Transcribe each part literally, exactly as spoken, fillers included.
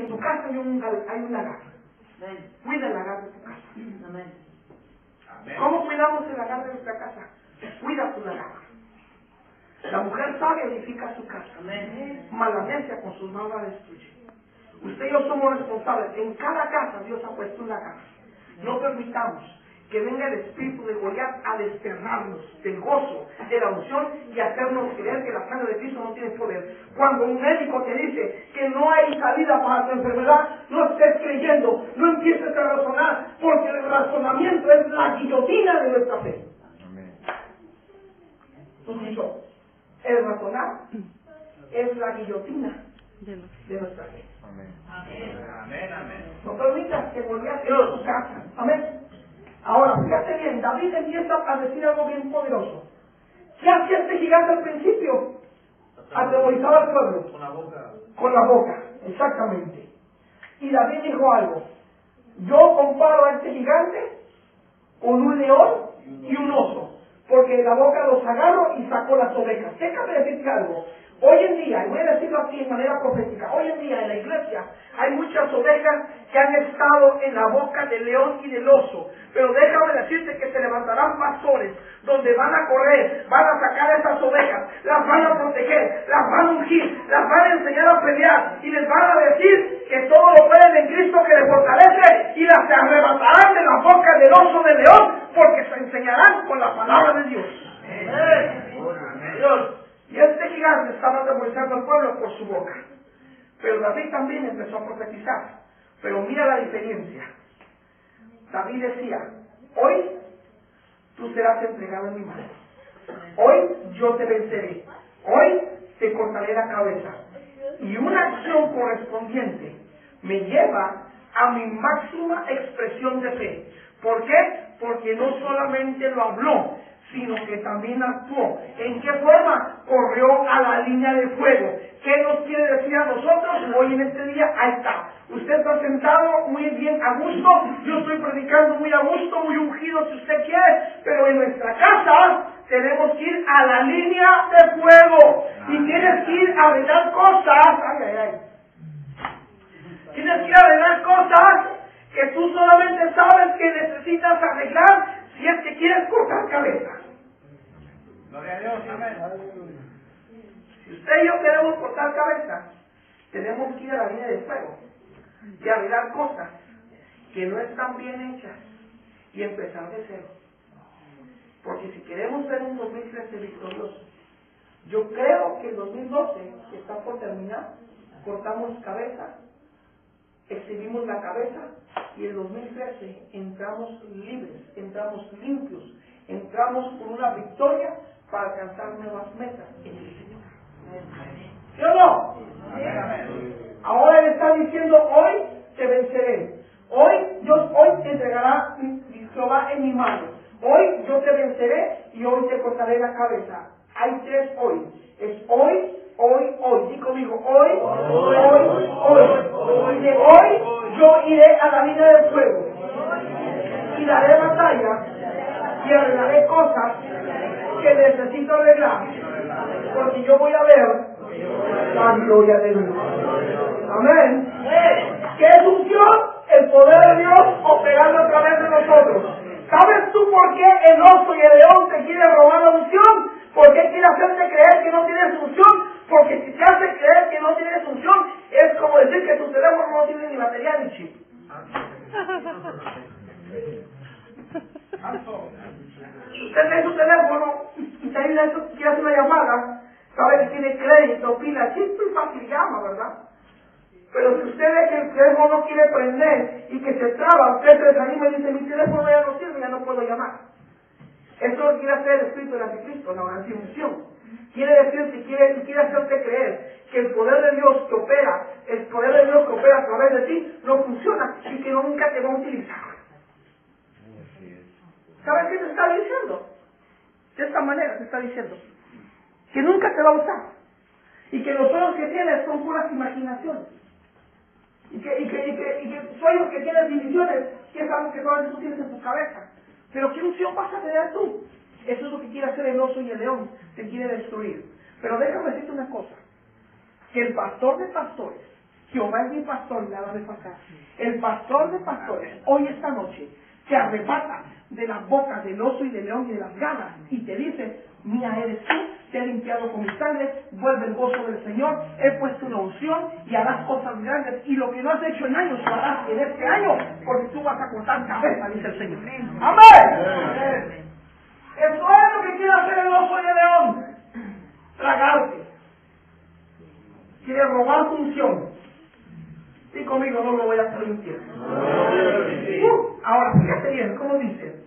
tu casa hay un, hay un lagar. Cuida el lagar de tu casa. Amén. ¿Cómo cuidamos el lagar de nuestra casa? Cuida tu lagar. La mujer sabia edifica su casa. Mas la necia con sus manos la destruye. Usted y yo somos responsables. En cada casa Dios ha puesto un lagar. No permitamos que venga el espíritu de Goliat a desterrarnos del gozo, de la unción y hacernos creer que la sangre de Cristo no tiene poder. Cuando un médico te dice que no hay salida para tu enfermedad, no estés creyendo, no empieces a razonar, porque el razonamiento es la guillotina de nuestra fe. Tú y yo, el razonar es la guillotina de nuestra fe. Amén. Amén, amén. No permitas que Goliat entre a tu casa. Amén. Ahora, fíjate bien, David empieza a decir algo bien poderoso. ¿Qué hacía este gigante al principio? Atemorizaba al pueblo. Con la boca. Con la boca, exactamente. Y David dijo algo. Yo comparo a este gigante con un león y un oso, porque de la boca los agarro y saco las ovejas. Déjame decirte algo. Hoy en día, y voy a decirlo así de manera profética, hoy en día en la iglesia hay muchas ovejas que han estado en la boca del león y del oso. Pero déjame decirte que se levantarán pastores donde van a correr, van a sacar a esas ovejas, las van a proteger, las van a ungir, las van a enseñar a pelear y les van a decir que todo lo pueden en Cristo que les fortalece y las arrebatarán de la boca del oso del león porque se enseñarán con la palabra de Dios. Amén. Dios. Y este gigante estaba atemorizando al pueblo por su boca. Pero David también empezó a profetizar. Pero mira la diferencia. David decía, hoy tú serás entregado en mi mano. Hoy yo te venceré. Hoy te cortaré la cabeza. Y una acción correspondiente me lleva a mi máxima expresión de fe. ¿Por qué? Porque no solamente lo habló, sino que también actuó. ¿En qué forma? Corrió a la línea de fuego. ¿Qué nos quiere decir a nosotros? Hoy en este día, ahí está. Usted está sentado muy bien, a gusto. Yo estoy predicando muy a gusto, muy ungido si usted quiere. Pero en nuestra casa tenemos que ir a la línea de fuego. Y tienes que ir a arreglar cosas. Ay, ay, ay. Tienes que ir a arreglar cosas que tú solamente sabes que necesitas arreglar si es que quieres cortar cabeza. Gloria a Dios, amén. Si usted y yo queremos cortar cabeza, tenemos que ir a la línea de fuego y arreglar cosas que no están bien hechas y empezar de cero. Porque si queremos ver un dos mil trece victorioso, yo creo que el dos mil doce, que está por terminar, cortamos cabeza, exhibimos la cabeza y el dos mil trece entramos libres, entramos limpios, entramos con una victoria para alcanzar nuevas metas en el Señor. ¿Sí o no? Ahora Él está diciendo, hoy te venceré. Hoy Dios hoy te entregará Jehová en mi mano. Hoy yo te venceré y hoy te cortaré la cabeza. Hay tres hoy. Es hoy, hoy, hoy. Di conmigo, hoy, hoy, hoy, hoy. Y de hoy yo iré a la línea del fuego. Y daré batalla y arreglaré cosas que necesito arreglar. Porque yo voy a ver la gloria de Dios. Amén. ¿Qué es unción? El poder de Dios operando a través de nosotros. ¿Sabes tú por qué el oso y el león te quieren robar la unción? ¿Por qué quiere hacerte creer que no tienes unción? Porque si te hace creer que no tienes unción, es como decir que tu teléfono no tiene ni batería ni chip. Si usted tiene su teléfono y te ayuda eso, quiere hacer una llamada, sabe que tiene crédito, pila, chip, y fácil llama, ¿verdad? Pero si usted ve que el teléfono no quiere prender y que se traba, usted se desanima y dice, mi teléfono ya no sirve, ya no puedo llamar. Eso lo quiere hacer el espíritu del anticristo, la antiunción. Quiere decir que quiere, quiere hacerte creer que el poder de Dios que opera, el poder de Dios que opera a través de ti, no funciona y que nunca te va a utilizar. ¿Sabes qué te está diciendo? De esta manera te está diciendo que nunca te va a usar y que los sueños que tienes son puras imaginaciones. Y que, y que, y que, y que sueños que tienes, divisiones, que es algo que solamente tú tienes en tu cabeza. Pero ¿qué unción vas a tener tú? Eso es lo que quiere hacer el oso y el león, te quiere destruir. Pero déjame decirte una cosa, que el pastor de pastores Jehová es mi pastor y nada me faltará. El pastor de pastores, hoy esta noche, te arrebata de las bocas del oso y del león y de las ganas y te dice, mía eres tú, te he limpiado con mi sangre, vuelve el gozo del Señor, he puesto una unción y harás cosas grandes y lo que no has hecho en años lo harás en este año porque tú vas a cortar cabeza, dice el Señor. ¡Amén! Eso es lo que quiere hacer el oso y el león, tragarte. Quiere robar tu unción. Y conmigo no lo voy a permitir. Uh, ahora, fíjate bien, ¿cómo dice?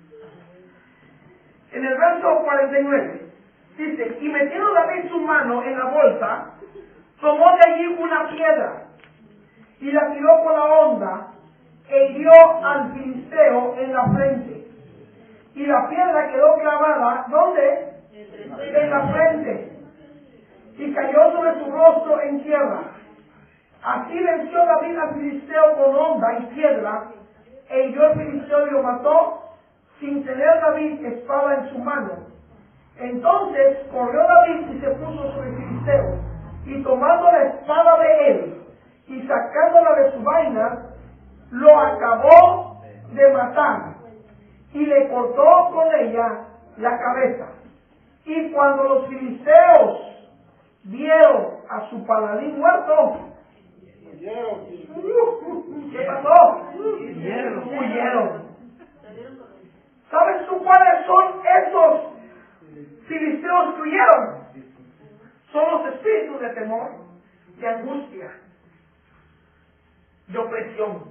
En el verso cuarenta y nueve, dice, y metiendo David su mano en la bolsa, tomó de allí una piedra, y la tiró por la honda, e hirió al filisteo en la frente. Y la piedra quedó clavada, ¿dónde? En la frente. Y cayó sobre su rostro en tierra. Así venció David al filisteo con honda y piedra, e hirió al filisteo y lo mató, sin tener David espada en su mano. Entonces corrió David y se puso sobre el filisteo, y tomando la espada de él, y sacándola de su vaina, lo acabó de matar, y le cortó con ella la cabeza. Y cuando los filisteos vieron a su paladín muerto, ¿qué pasó? Huyeron. Huyeron. ¿Sabes tú cuáles son esos filisteos que huyeron? Son los espíritus de temor, de angustia, de opresión.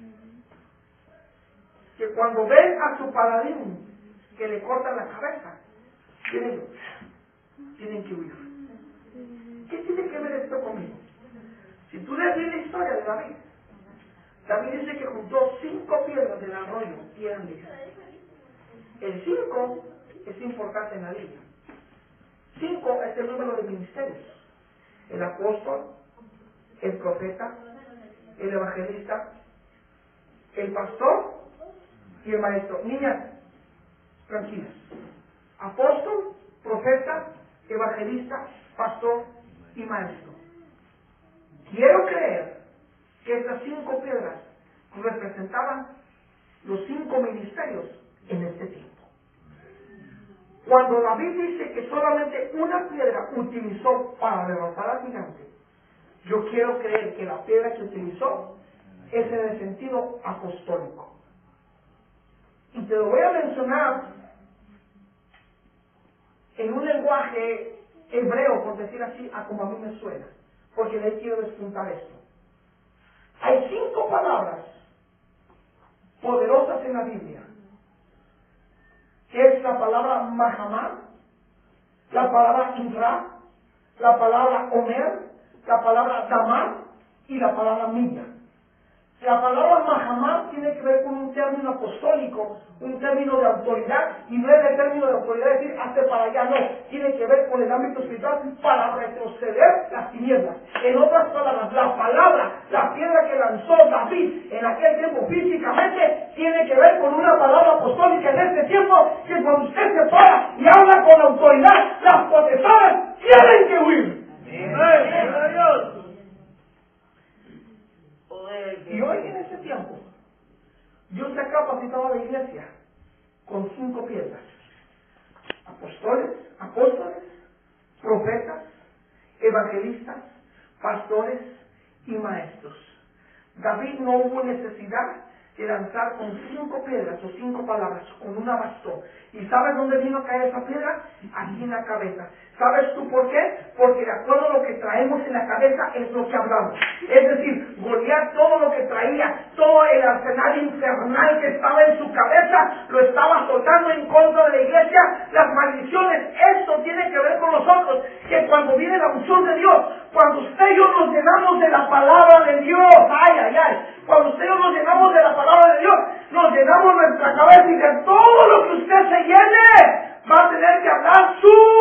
Que cuando ven a su paladín que le cortan la cabeza, tienen, tienen que huir. ¿Qué tiene que ver esto conmigo? Si tú lees bien la historia de David, David dice que juntó cinco piedras del arroyo y eran diez. El cinco es importante en la Biblia. Cinco es el número de ministerios. El apóstol, el profeta, el evangelista, el pastor y el maestro. Niñas, tranquilas. Apóstol, profeta, evangelista, pastor y maestro. Quiero creer que estas cinco piedras representaban los cinco ministerios en este tiempo. Cuando David dice que solamente una piedra utilizó para derrotar al gigante, yo quiero creer que la piedra que utilizó es en el sentido apostólico. Y te lo voy a mencionar en un lenguaje hebreo, por decir así, a como a mí me suena, porque le quiero despuntar esto. Hay cinco palabras poderosas en la Biblia, que es la palabra Mahamá, la palabra Inra, la palabra Omer, la palabra Damar y la palabra Milla. La palabra Mahamá tiene que ver con un término apostólico, un término de autoridad, y no es el término de autoridad de decir hazte para allá, no, tiene que ver con el ámbito espiritual para retroceder las tinieblas. En otras palabras, la palabra, la piedra que lanzó David en aquel tiempo físicamente, tiene que ver con una palabra apostólica en este tiempo, que cuando usted se para y habla con autoridad, las potestades tienen que huir. ¡Amén! Dios! Y hoy en este tiempo, Dios ha capacitado a la iglesia con cinco piedras: apóstoles, apóstoles, profetas, evangelistas, pastores y maestros. David no hubo necesidad de lanzar con cinco piedras o cinco palabras, con una bastó. ¿Y sabes dónde vino a caer esa piedra? Aquí en la cabeza. ¿Sabes tú por qué? Porque de acuerdo a lo que traemos en la cabeza es lo que hablamos. Es decir, Goliat, todo lo que traía, todo el arsenal infernal que estaba en su cabeza, lo estaba soltando en contra de la iglesia, las maldiciones. Esto tiene que ver con nosotros, que cuando viene la unción de Dios, cuando usted y yo nos llenamos de la palabra de Dios, ay, ay, ay, cuando usted y yo nos llenamos de la palabra de Dios, nos llenamos nuestra cabeza y de todo lo que usted se llene, va a tener que hablar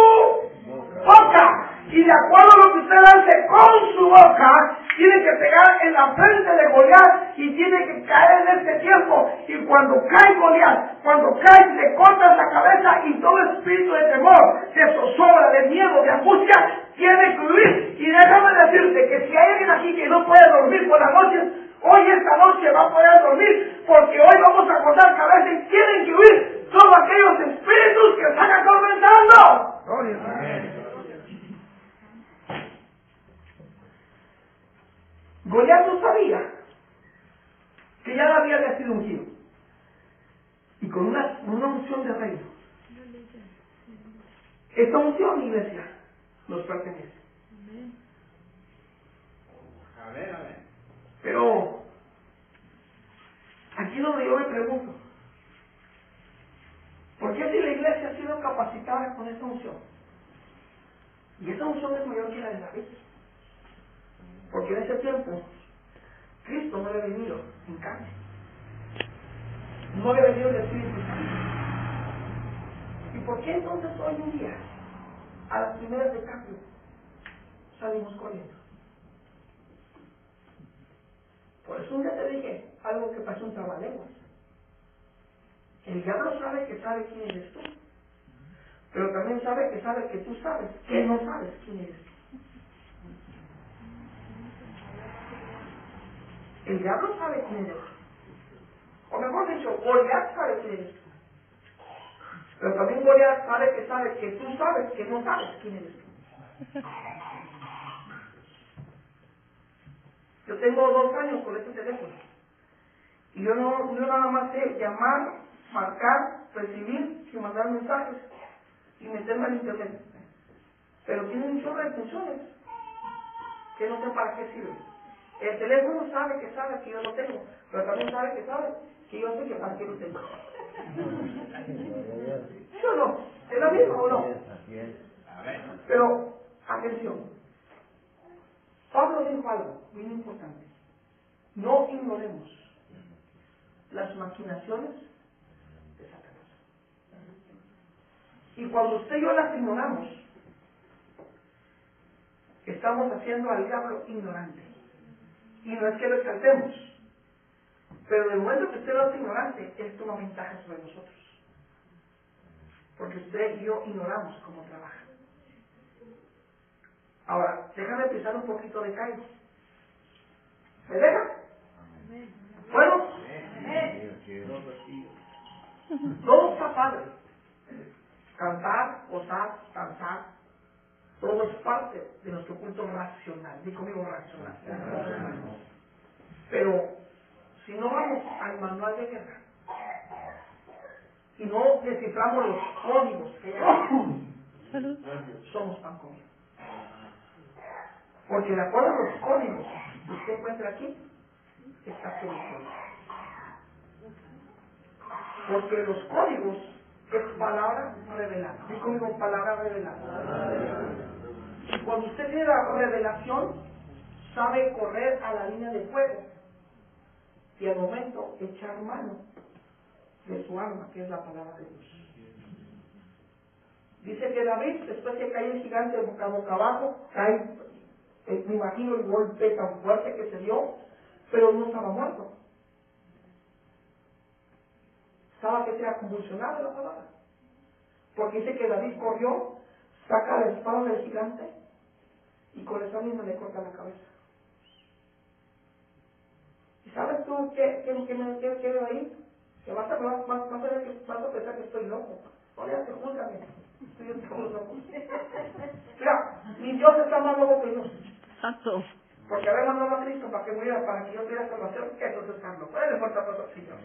su boca. Y de acuerdo a lo que usted hace con su boca, tiene que pegar en la frente de Goliat y tiene que caer en este tiempo. Y cuando cae Goliat, cuando cae, le cortas la cabeza y todo espíritu de temor, de zozobra, de miedo, de angustia, tiene que huir. Y déjame decirte que si hay alguien aquí que no puede dormir por las noches, hoy esta noche va a poder dormir, porque hoy vamos a cortar cabeza y tienen que huir todos aquellos espíritus que están atormentando. Goliat no sabía que ya David había sido ungido y con una, una unción de reino. Esta unción, iglesia, nos pertenece. Amén, amén. Pero aquí es donde yo me pregunto, ¿por qué si la iglesia ha sido capacitada con esta unción? Y esta unción es mayor que la de David. Porque en ese tiempo Cristo no había venido en carne. No había venido el Espíritu Santo. ¿Y por qué entonces hoy en día, a las primeras de cambio, salimos corriendo? Por eso un día te dije algo que pasó un trabalenguas. El diablo sabe que sabe quién eres tú, pero también sabe que sabe que tú sabes que no sabes quién eres tú. El diablo sabe quién eres tú. O mejor dicho, Goliat sabe quién eres tú. Pero también Goliat sabe que sabe que tú sabes que no sabes quién eres tú. Yo tengo dos años con este teléfono. Y yo no, yo nada más sé llamar, marcar, recibir y mandar mensajes y meterme al internet. Pero tiene un chorro de funciones que no sé para qué sirven. El teléfono sabe que sabe que yo lo tengo, pero también sabe que sabe que yo sé que para qué lo tengo. ¿Sí o no? ¿Es lo mismo o no? Pero, atención. Pablo dijo algo bien importante. No ignoremos las maquinaciones de Satanás. Y cuando usted y yo las ignoramos, estamos haciendo al diablo ignorante. Y no es que lo exaltemos, pero en el momento que usted lo hace ignorante, él toma ventaja sobre nosotros. Porque usted y yo ignoramos cómo trabaja. Ahora, déjame empezar un poquito de Caín. ¿Me deja? Bueno, todo está padre. Cantar, gozar, danzar, todo es parte de nuestro culto racional. Dí conmigo racional. Pero, si no vamos al manual de guerra y no desciframos los códigos que hay, somos pan comido. Porque de acuerdo a los códigos que usted encuentra aquí, está solucionado. Porque los códigos es palabra revelada. Dí conmigo palabra revelada. Y cuando usted tiene la revelación, sabe correr a la línea de fuego y al momento echar mano de su arma, que es la palabra de Dios. Dice que David, después que cae el gigante boca a boca abajo, cae, eh, me imagino el golpe tan fuerte que se dio, pero no estaba muerto. Estaba que sea convulsionado la palabra. Porque dice que David corrió, saca la espada del gigante y con esa misma le corta la cabeza. ¿Y sabes tú qué, qué, qué me qué, qué veo ahí? Que vas a, vas, vas, vas, a ver que, vas a pensar que estoy loco. Oye, te júzgame. Estoy un poco loco. Mira, mi Dios está más loco que yo. Santo. Porque haber mandado a Cristo para que muriera, para que yo tuviera salvación, eso es estar loco. Dale fuerte aplauso al Señor.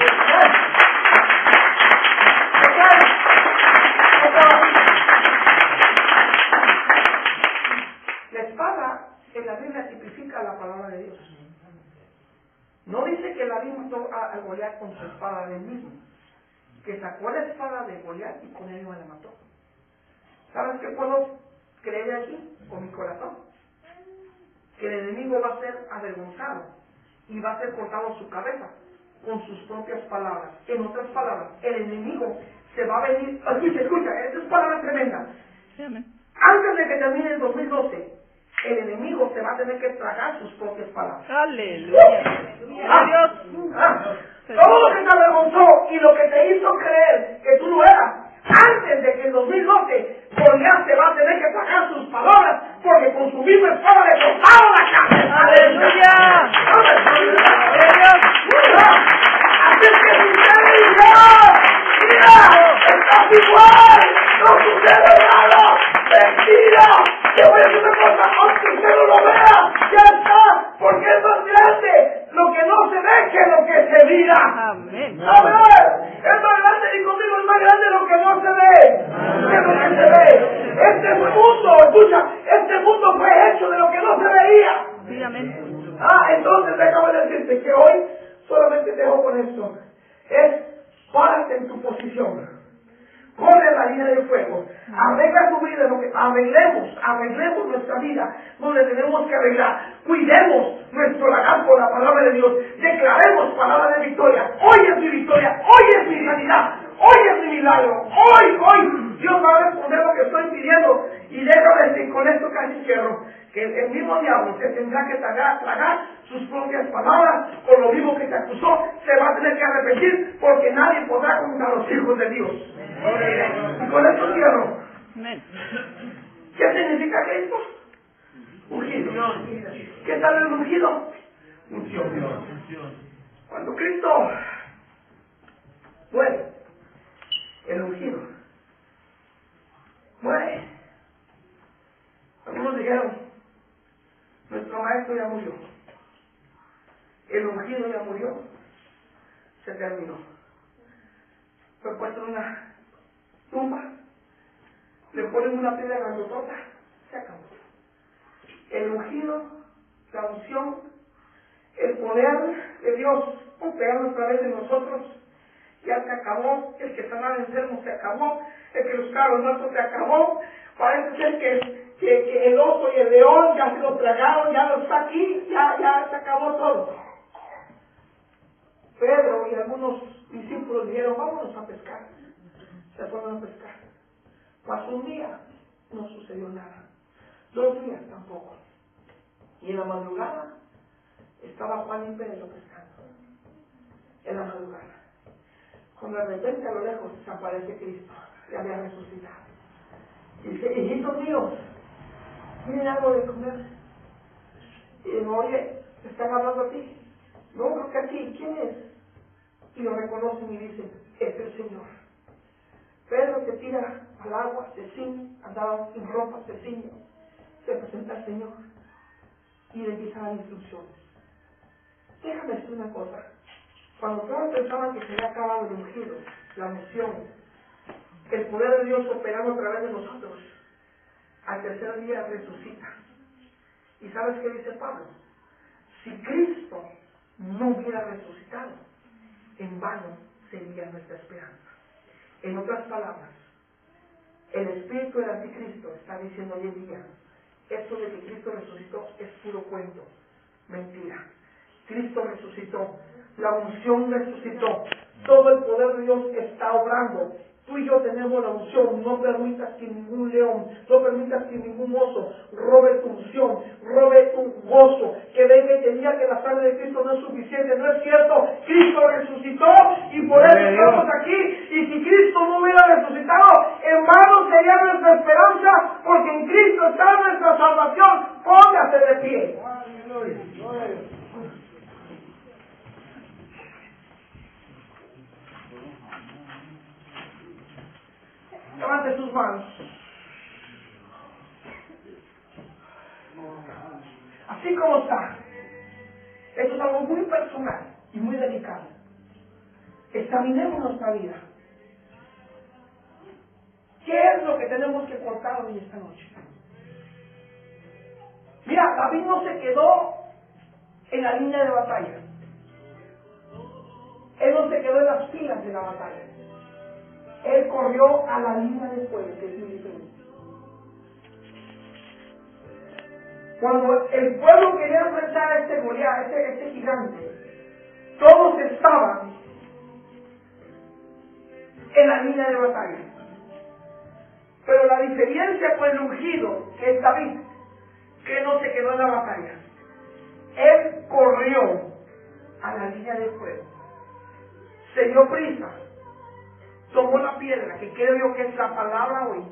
La espada en la Biblia tipifica la palabra de Dios. No dice que David mató a, a Goliat con su espada del mismo, que sacó la espada de Goliat y con él no la mató. ¿Sabes qué puedo creer de aquí con mi corazón? Que el enemigo va a ser avergonzado y va a ser cortado su cabeza con sus propias palabras. En otras palabras, el enemigo se va a venir. Escucha, escucha, esta es palabra tremenda. Sí, amén. Antes de que termine el dos mil doce, el enemigo se va a tener que tragar sus propias palabras. Aleluya. Ah, ah, todo lo que te avergonzó y lo que te hizo creer que tú no eras, antes de que en dos mil doce Goliat se va a tener que tragar sus palabras, porque con su misma espada le cortaron la cabeza. ¡Aleluya! Así es que sinceridad, mira, estás igual, no sucede nada, mentira. Te voy a decir una cosa, aunque usted no lo vea, ya está, porque es más grande lo que no se ve que lo que se mira. Amén. Amén. Es más grande, y conmigo es más grande lo que no se ve que lo que se ve. Este mundo, escucha, este mundo fue hecho de lo que no se veía. Sí, amén. Ah, entonces déjame decirte que hoy solamente te dejo con esto. Es párate en tu posición. Corre la línea de fuego. Arregla tu vida, lo que arreglemos, arreglemos nuestra vida donde tenemos que arreglar. Cuidemos nuestro lagar por la palabra de Dios. Declaremos palabra de victoria. Hoy es mi victoria, hoy es mi sanidad, hoy es mi milagro. Hoy, hoy Dios va a responder lo que estoy pidiendo. Y déjame decir con esto casi cierro, que el mismo diablo se tendrá que tragar, tragar sus propias palabras por lo mismo que te acusó. Se va a tener que arrepentir porque nadie podrá contra los hijos de Dios. Y con esto cierro. Amén. ¿Qué significa Cristo? Ungido. ¿Qué tal el ungido? Unción. Cuando Cristo muere, el ungido muere. Algunos dijeron, nuestro maestro ya murió. El ungido ya murió. Se terminó. Fue puesto en una tumba, le ponen una piedra grandotota, se acabó. El ungido, la unción, el poder de Dios operando a través de nosotros, ya se acabó. El que sanaba enfermo se acabó, el que buscaba a los muertos se acabó. Parece ser que, que, que el oso y el león ya se lo tragaron, ya no está aquí, ya, ya se acabó todo. Pedro y algunos discípulos dijeron, vámonos a pescar. Se fueron a pescar. Pasó un día, no sucedió nada. Dos días tampoco. Y en la madrugada estaba Juan y Pedro pescando. En la madrugada. Cuando de repente a lo lejos desaparece Cristo, que había resucitado. Y dice, hijitos míos, ¿tienen algo de comer? Y digo, oye, ¿te están hablando a ti? No, creo que a ti. ¿Quién es? Y lo reconocen y dicen, es el Señor. Pedro se tira al agua, se ciñe, andaba sin ropa, se ciñe, se presenta al Señor y le empieza a dar instrucciones. Déjame decir una cosa, cuando todos pensaban que se había acabado el ungido, la misión, el poder de Dios operando a través de nosotros, al tercer día resucita. ¿Y sabes qué dice Pablo? Si Cristo no hubiera resucitado, en vano sería nuestra esperanza. En otras palabras, el espíritu del anticristo está diciendo hoy en día, esto de que Cristo resucitó es puro cuento, mentira. Cristo resucitó, la unción resucitó, todo el poder de Dios está obrando. Tú y yo tenemos la unción. No permitas que ningún león, no permitas que ningún oso robe tu unción, robe tu gozo, que venga y te diga que la sangre de Cristo no es suficiente. No es cierto. Cristo resucitó y por eso estamos aquí. Y si Cristo no hubiera resucitado, en vano sería nuestra esperanza, porque en Cristo está nuestra salvación. Póngase de pie. Levante sus manos. Así como está. Esto es algo muy personal y muy delicado. Examinemos nuestra vida. ¿Qué es lo que tenemos que cortar hoy esta noche? Mira, David no se quedó en la línea de batalla. Él no se quedó en las filas de la batalla. Él corrió a la línea de fuego, que es muy diferente. Cuando el pueblo quería enfrentar a este Goliat, a este, este gigante, todos estaban en la línea de batalla. Pero la diferencia con el ungido, que es David, que no se quedó en la batalla. Él corrió a la línea de fuego, se dio prisa, tomó la piedra, que creo yo que es la palabra hoy,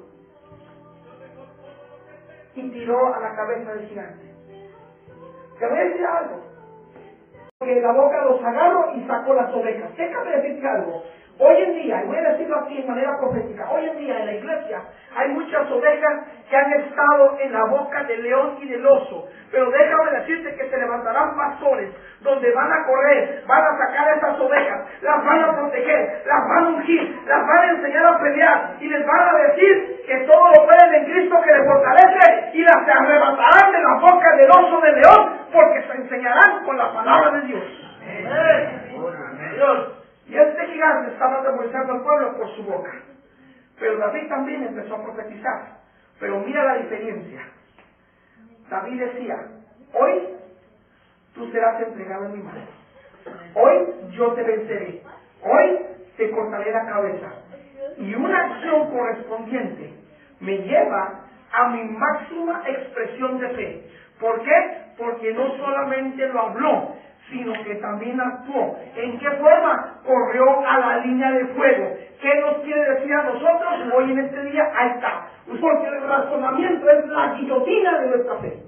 y tiró a la cabeza del gigante. Te voy a decir algo, porque la boca los agarró y sacó las ovejas. Déjame decirte algo. Hoy en día, y voy a decirlo así de manera profética, hoy en día en la iglesia hay muchas ovejas que han estado en la boca del león y del oso. Pero déjame decirte que se levantarán pastores donde van a correr, van a sacar a estas ovejas, las van a proteger, las van a ungir, las van a enseñar a pelear y les van a decir que todo lo pueden en Cristo que les fortalece y las arrebatarán de la boca del oso del león porque se enseñarán con la palabra de Dios. Amén. Dios. Y este gigante estaba atemorizando al pueblo por su boca. Pero David también empezó a profetizar. Pero mira la diferencia. David decía, hoy tú serás entregado en mi mano. Hoy yo te venceré. Hoy te cortaré la cabeza. Y una acción correspondiente me lleva a mi máxima expresión de fe. ¿Por qué? Porque no solamente lo habló, sino que también actuó. ¿En qué forma? Corrió a la línea de fuego. ¿Qué nos quiere decir a nosotros hoy en este día? Ahí está. Porque el razonamiento es la guillotina de nuestra fe.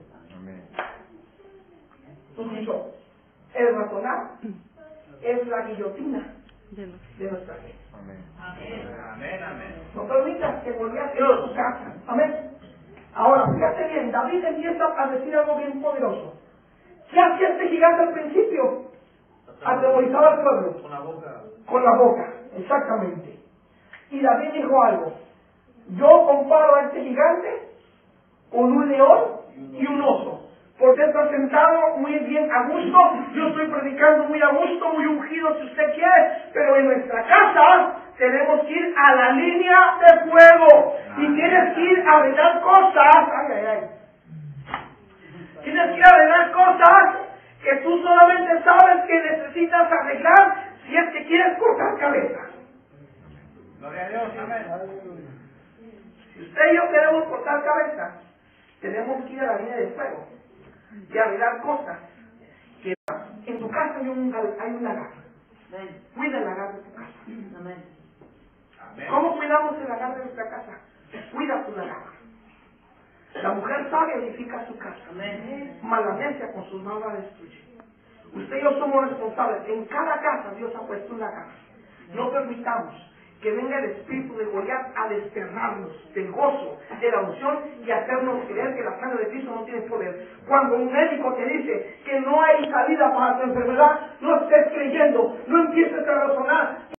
Escuchó. El razonar es la guillotina de nuestra fe. Amén, amén. No permitas que volvieras a tu casa. Amén. Ahora, fíjate bien, David empieza a decir algo bien poderoso. ¿Qué hacía este gigante al principio? Atemorizaba al pueblo. Con la boca. Con la boca, exactamente. Y David dijo algo. Yo comparo a este gigante con un león y un oso. Porque está sentado muy bien a gusto. Yo estoy predicando muy a gusto, muy ungido si usted quiere. Pero en nuestra casa tenemos que ir a la línea de fuego. Y tienes que ir a arreglar cosas. Ay, ay, ay. Tienes que ir a arreglar cosas que tú solamente sabes que necesitas arreglar si es que quieres cortar cabeza. Gloria a Dios, amén. Si usted y yo queremos cortar cabeza, tenemos que ir a la línea de fuego y arreglar cosas que en tu casa hay un, hay un lagar. Cuida el lagar de tu casa. Amén. ¿Cómo cuidamos el lagar de nuestra casa? Cuida tu lagar. La mujer sabia edifica su casa, mas la necia con sus manos la destruye. Usted y yo somos responsables. En cada casa Dios ha puesto un lagar. No permitamos que venga el espíritu de Goliat a desterrarnos del gozo, de la unción y hacernos creer que la sangre de Cristo no tiene poder. Cuando un médico te dice que no hay salida para tu enfermedad, no estés creyendo, no empieces a razonar.